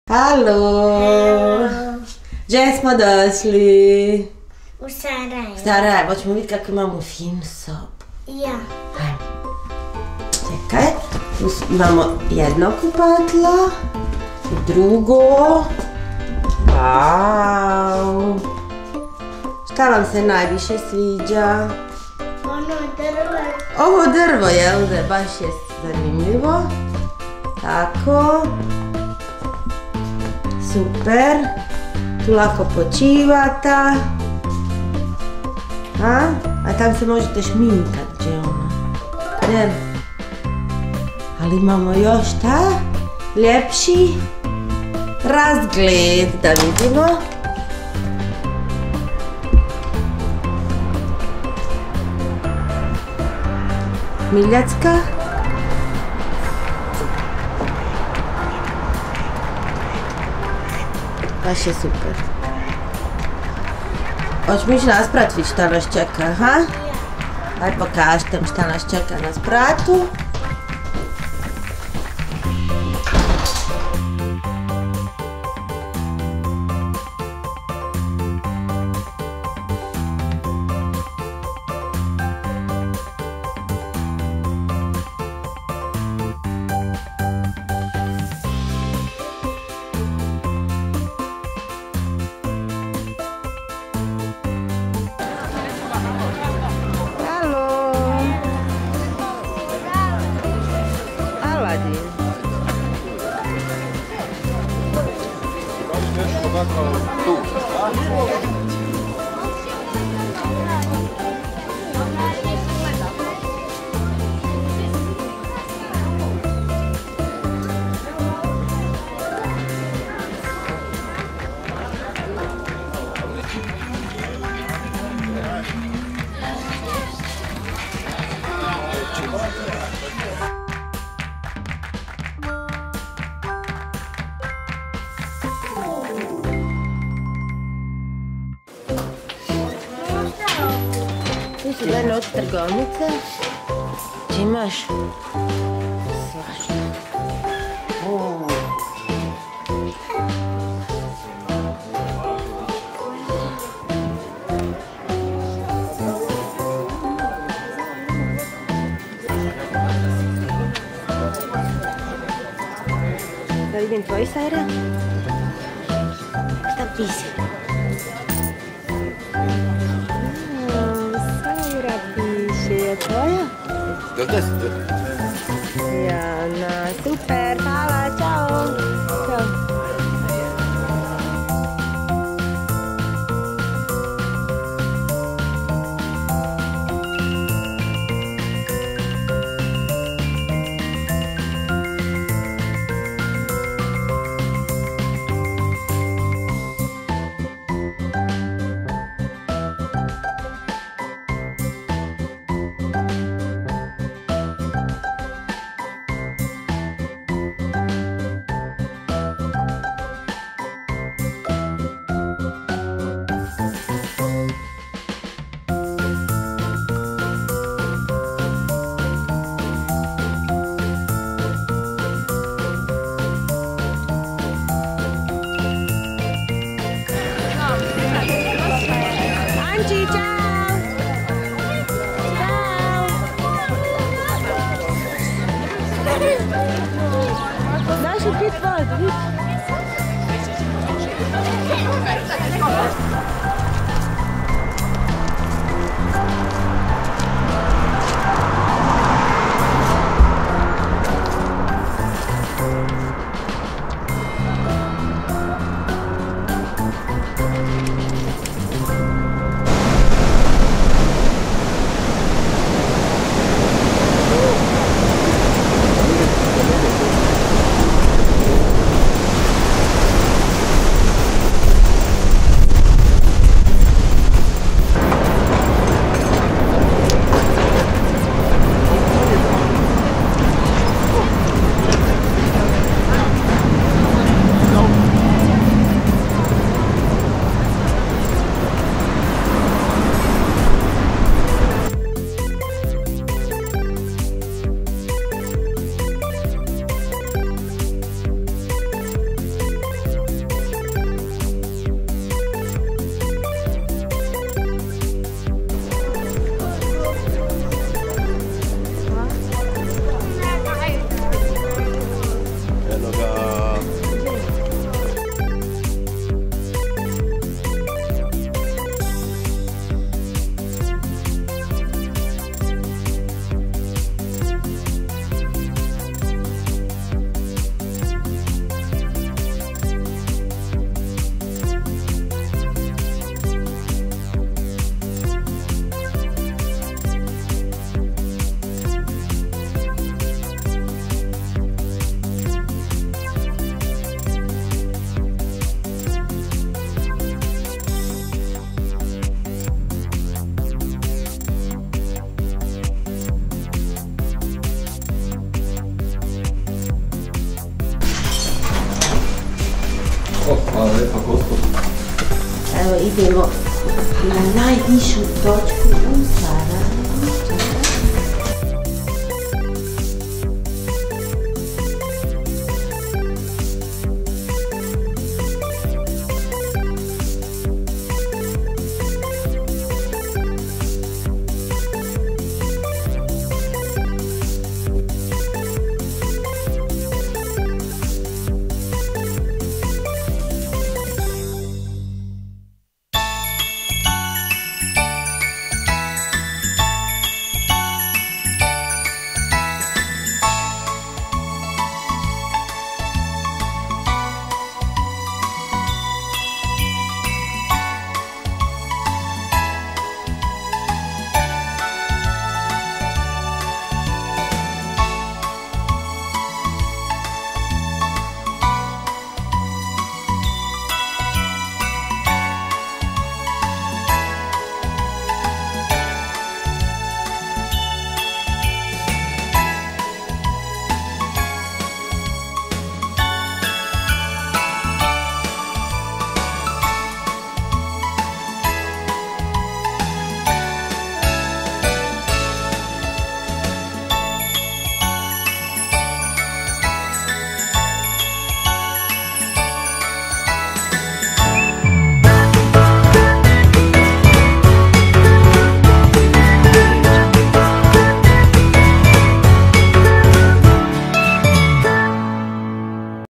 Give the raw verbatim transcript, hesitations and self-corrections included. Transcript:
Halo! Gdje smo došli? U Sarajevo. Sarajevo, hoćemo vidjeti kako imamo finu sobu. Ja. Ajmo. Čekaj, tu imamo jedno kupatilo i drugo. Wow! Šta vam se najviše sviđa? Ono drvo. Ovo drvo, jel da? Baš je zanimljivo. Tako. Super. Tu lako počivata. A? A tam se možete šminkat, gdje je ona? Gdje? Ali imamo još šta? Ljepši razgled, da vidimo. Miljacka. Baš je super. Hoćemo ići na sprat vidjeti šta nas čeka, ha? Aj pokažite mi šta nas čeka na spratu. Tu su dane od trgovnice. Či imaš svašta. Da vidim tvoji sajra. Šta piše? Je tvoja? Jana, super, hvala, čao. Ćao. Znaš li pit vodu? O, hvala lijepa, gospod. Evo idemo na najvišu točku u Sarajevu.